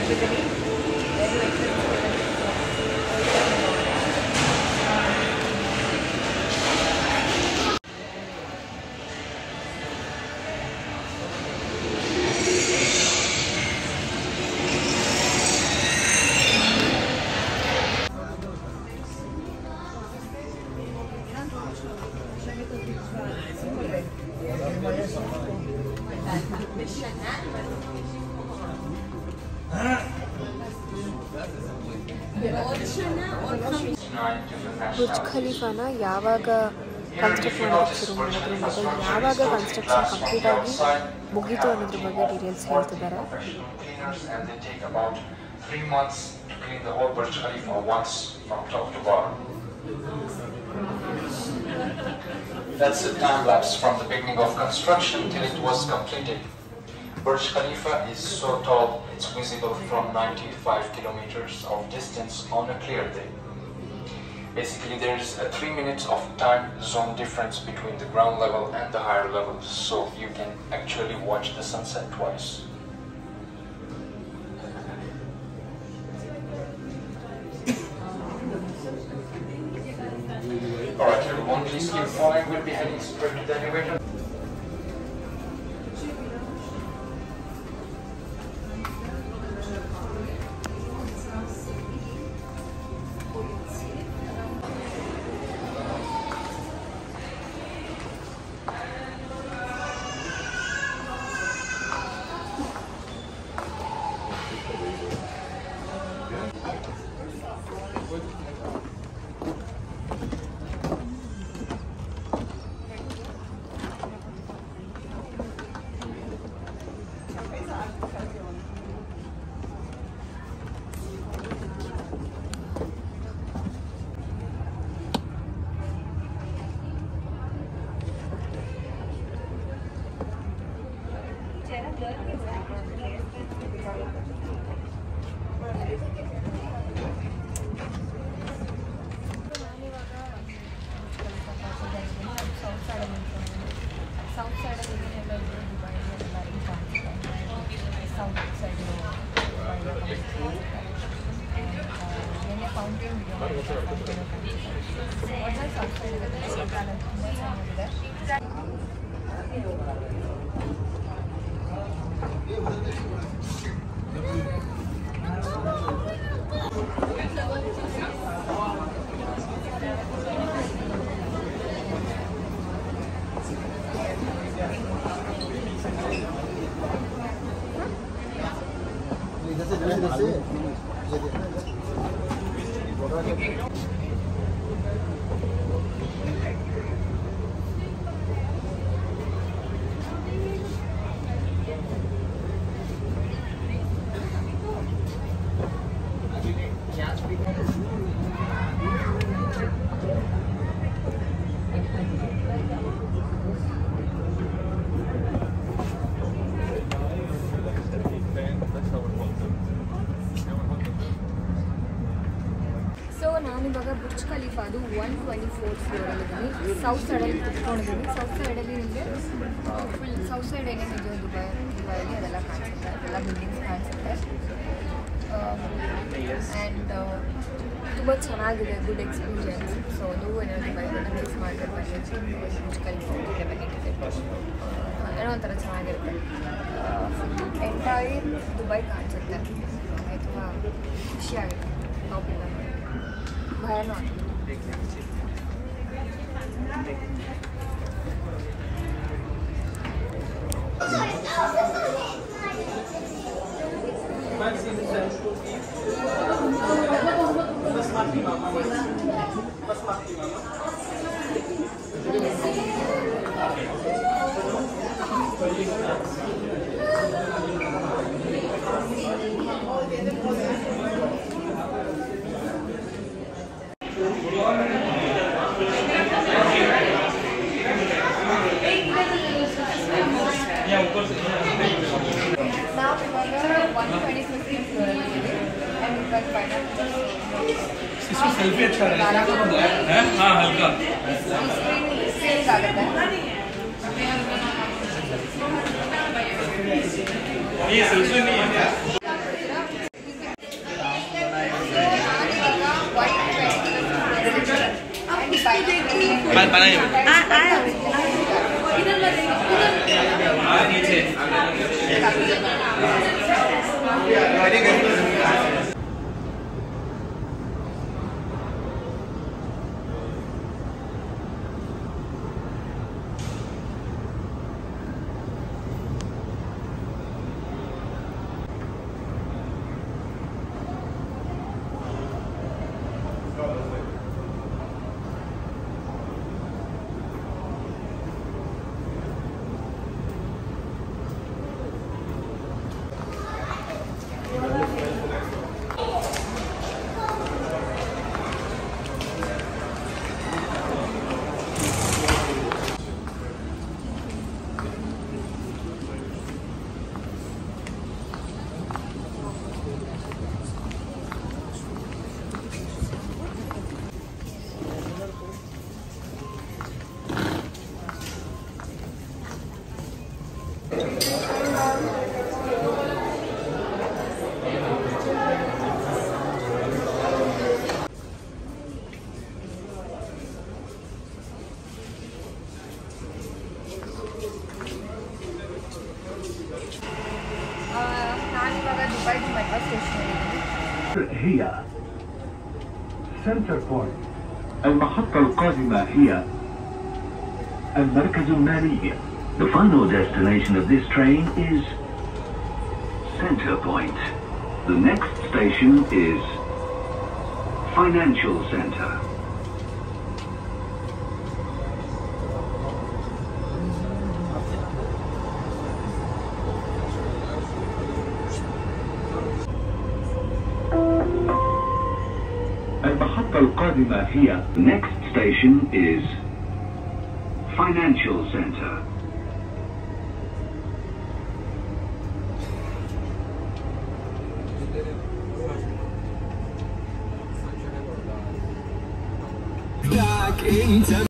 ಬಂದಿದ್ದೀನಿ. ಬುರ್ಜ್ ಖಲೀಫಾನ ಯಾವಾಗ ಕನ್ಸ್ಟ್ರಕ್ಟ್ ಮಾಡೋಕ್ಕೆ ಶುರು ಮಾಡಿದ್ರು ಮತ್ತು ಯಾವಾಗ ಕನ್ಸ್ಟ್ರಕ್ಷನ್ ಕಂಪ್ಲೀಟ್ ಆಗಿ ಮುಗೀತು ಅನ್ನೋದ್ರ ಬಗ್ಗೆ ಡೀಟೇಲ್ಸ್ ಹೇಳ್ತಿದ್ದಾರೆ. 3 months to clean the whole Burj Khalifa once from top to bottom. That's a time lapse from the beginning of construction till it was completed. Burj Khalifa is so tall, it's visible from 95 kilometers of distance on a clear day. Basically, there is a 3 minutes of time zone difference between the ground level and the higher levels, so you can actually watch the sunset twice. Alright everyone, please keep following. We'll be heading straight to the elevator. South ಸೈಡಲ್ಲಿ south side ಏನೇ fountain south side ಚೆನ್ನಾಗಿದೆ. ನಾನಿವಾಗ Burj ಖಲೀಫಾದು 124th ಫ್ಲೋರಲ್ಲಿದ್ದೀನಿ. South ಸೈಡಲ್ಲಿ ಕುತ್ಕೊಂಡಿದ್ದೀನಿ. South ಸೈಡಲ್ಲಿ ನಿಮಗೆ full south side ಏನೇನಿದೆಯೋ ದುಬೈಯಲ್ಲಿ ಅದೆಲ್ಲ ಕಾಣಿಸುತ್ತೆ, ಎಲ್ಲ ಬಿಲ್ಡಿಂಗ್ಸ್ ಕಾಣಿಸುತ್ತೆ. ಆ್ಯಂಡ್ ತುಂಬ ಚೆನ್ನಾಗಿದೆ, ಗುಡ್ ಎಕ್ಸ್ಪೀರಿಯನ್ಸ್. ಸೊ ನೀವು ಏನಾದ್ರು ದುಬೈನ ಮಿಸ್ ಮಾಡಿದ್ರೆ ಬುರ್ಜ್ ಖಲೀಫಾ ಹೋಗಿದ್ರೆ ಬನ್ನಿ, ಟಿಕೆಟ್ ಏನೋ ಒಂಥರ ಚೆನ್ನಾಗಿರುತ್ತೆ. ಎಂಟೈರ್ ದುಬೈ ಕಾಣಿಸುತ್ತೆ. ತುಂಬ ಖುಷಿಯಾಗುತ್ತೆ. ಟಾಪಿಲ್ಲ ಭಯನೂ ಆಗುತ್ತೆ. इसमें सेल्फी अच्छा है हाँ हल्का ये सेल्फी नहीं है नीचे هي سنتر بوينت. المحطة القادمة هي المركز المالي. The final destination of this train is Center Point. The next station is Financial Center. المحطة القادمة هي Next station is Financial Center.